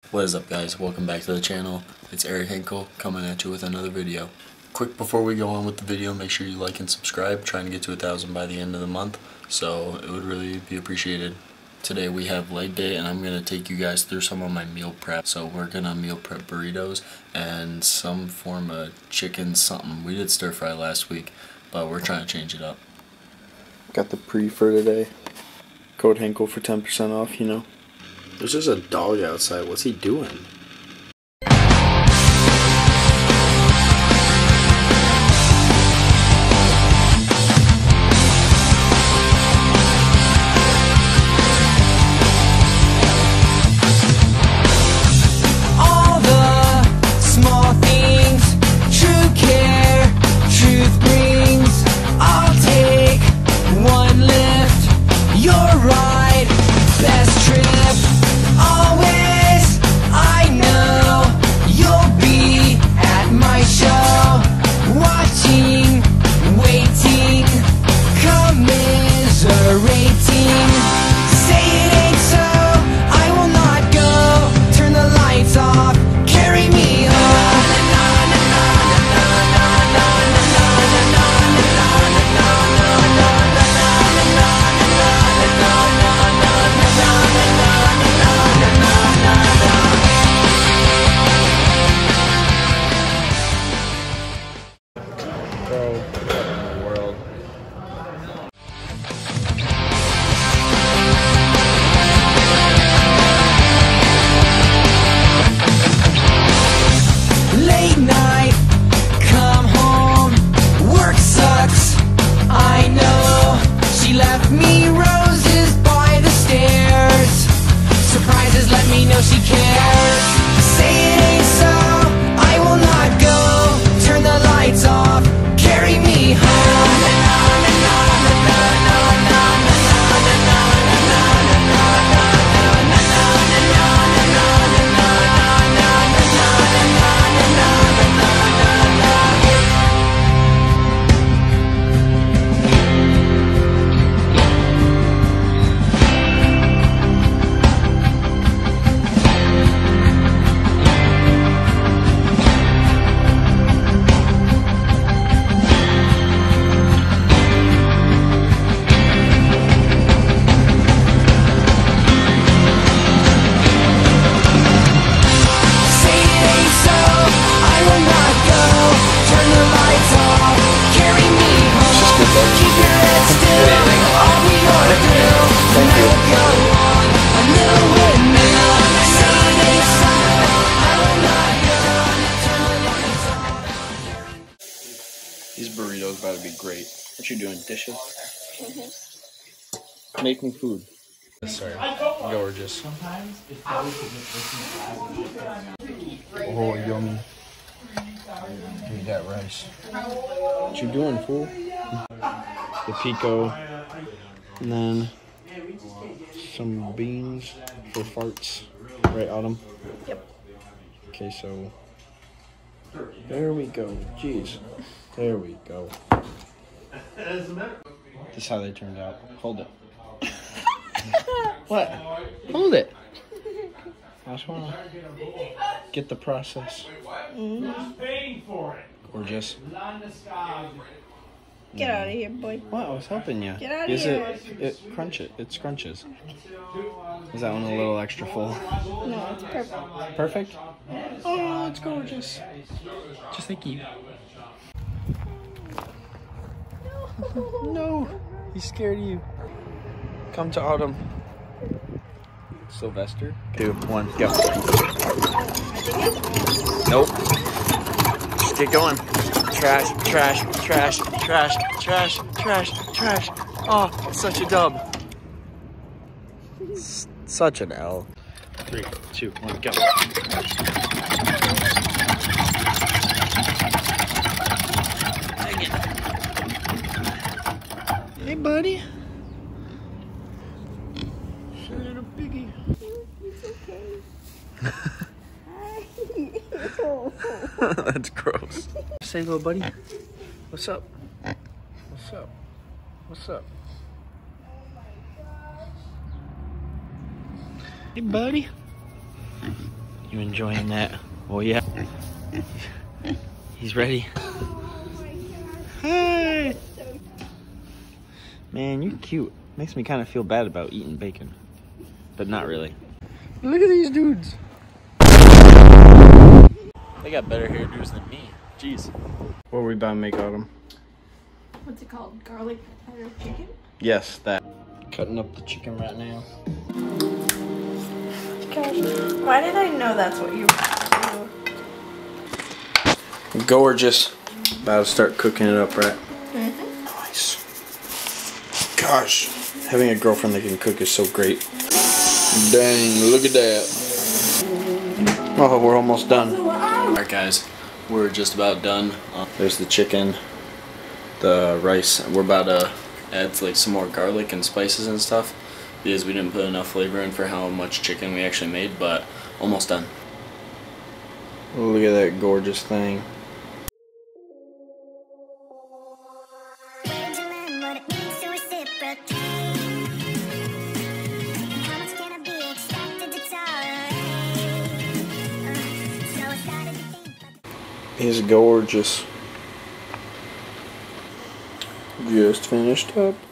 What is up, guys? Welcome back to the channel. It's Eric Henkel coming at you with another video. Quick before we go on with the video, make sure you like and subscribe. Trying to get to 1,000 by the end of the month, so it would really be appreciated. Today we have leg day and I'm going to take you guys through some of my meal prep. So we're going to meal prep burritos and some form of chicken something. We did stir fry last week, but we're trying to change it up. Got the pre for today. Code Henkel for 10% off, you know. There's just a dog outside. What's he doing? These burritos about to be great. What you doing, dishes? Make me food. Sorry, gorgeous. Oh, yummy. Give me that rice. What you doing, fool? The pico, and then some beans for farts. Right, Autumn? Yep. Okay, so there we go. Jeez. There we go. This is how they turned out. Hold it. What? Hold it. I just want to get the process. Gorgeous. Get out of here, boy. What? I was helping you. Get out of here. Crunch it. It scrunches. Is that one a little extra full? No, it's perfect. Perfect? Oh, it's gorgeous. Just like you. No, he's scared of you. Come to Autumn. Sylvester. 2, 1, go. Nope. Just get going. Trash, trash, trash, trash, trash, trash, trash. Oh, such a dub. Such an L. 3, 2, 1, go. Hey, buddy. Little piggy. It's okay. That's gross. Say hello, buddy. What's up? What's up? What's up? Hey, buddy. You enjoying that? Oh yeah. He's ready. Hey! Man, you're cute. Makes me kind of feel bad about eating bacon. But not really. Look at these dudes. They got better hairdos than me. Jeez. What are we about to make out of them? What's it called? Garlic butter chicken? Yes, that. Cutting up the chicken right now. Gosh, why did I know that's what you do? Gorgeous. About to start cooking it up, right? Mm-hmm. Nice. Gosh, having a girlfriend that can cook is so great. Dang, look at that. Oh, we're almost done. Alright guys, we're just about done. There's the chicken, the rice. We're about to Add like some more garlic and spices and stuff because we didn't put enough flavor in for how much chicken we actually made, but almost done. Look at that gorgeous thing. It's gorgeous. Just finished up.